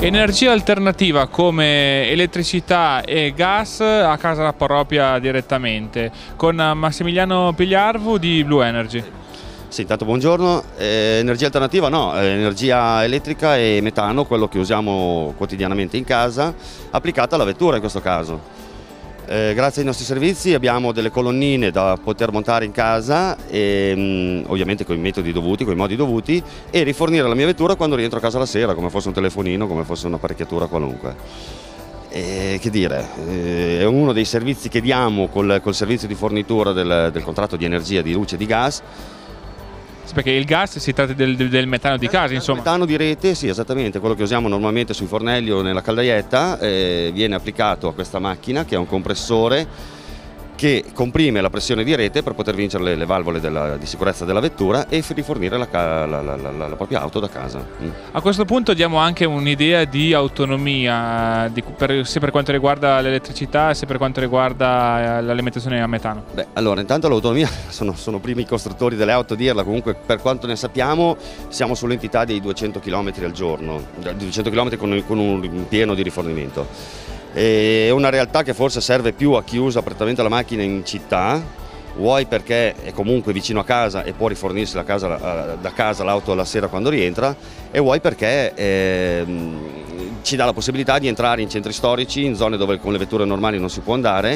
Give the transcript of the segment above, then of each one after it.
Energia alternativa come elettricità e gas a casa propria direttamente, con Massimiliano Pigliarvu di Blue Energy. Sì, intanto buongiorno. Energia alternativa no, energia elettrica e metano, quello che usiamo quotidianamente in casa, applicata alla vettura in questo caso. Grazie ai nostri servizi abbiamo delle colonnine da poter montare in casa, ovviamente con i metodi dovuti, con i modi dovuti, e rifornire la mia vettura quando rientro a casa la sera, come fosse un telefonino, come fosse un'apparecchiatura qualunque. Che dire, è uno dei servizi che diamo col servizio di fornitura del contratto di energia, di luce e di gas. Perché il gas si tratta del metano di casa, insomma. Il metano di rete, sì, esattamente, quello che usiamo normalmente sui fornelli o nella caldaietta, viene applicato a questa macchina che è un compressore che comprime la pressione di rete per poter vincere le valvole di sicurezza della vettura e rifornire la propria auto da casa. A questo punto diamo anche un'idea di autonomia, sia per quanto riguarda l'elettricità sia per quanto riguarda l'alimentazione a metano. Beh, allora, intanto l'autonomia, sono primi i costruttori delle auto a dirla, comunque per quanto ne sappiamo siamo sull'entità dei 200 km al giorno, 200 km con un pieno di rifornimento. È una realtà che forse serve più a chi usa prettamente la macchina in città, vuoi perché è comunque vicino a casa e può rifornirsi da casa l'auto la sera quando rientra, e vuoi perché ci dà la possibilità di entrare in centri storici, in zone dove con le vetture normali non si può andare,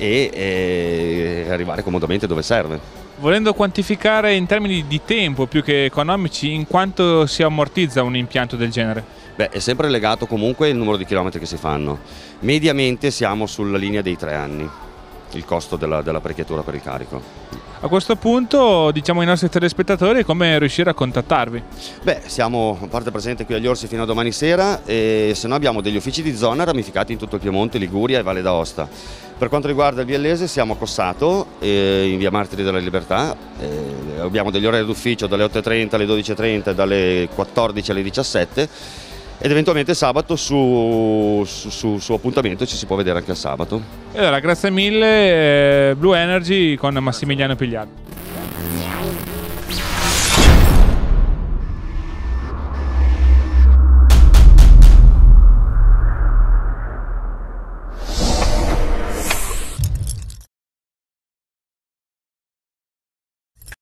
e arrivare comodamente dove serve. Volendo quantificare in termini di tempo più che economici, in quanto si ammortizza un impianto del genere? Beh, è sempre legato comunque al numero di chilometri che si fanno. Mediamente siamo sulla linea dei 3 anni, il costo dell'apparecchiatura per il carico. A questo punto diciamo ai nostri telespettatori come riuscire a contattarvi. Beh, siamo a parte presente qui agli Orsi fino a domani sera, e se no abbiamo degli uffici di zona ramificati in tutto il Piemonte, Liguria e Valle d'Aosta. Per quanto riguarda il Biellese siamo a Cossato, in via Martiri della Libertà, abbiamo degli orari d'ufficio dalle 8:30 alle 12:30 e dalle 14 alle 17, ed eventualmente sabato su appuntamento ci si può vedere anche il sabato. E allora grazie mille Blue Energy con Massimiliano Pigliarvu.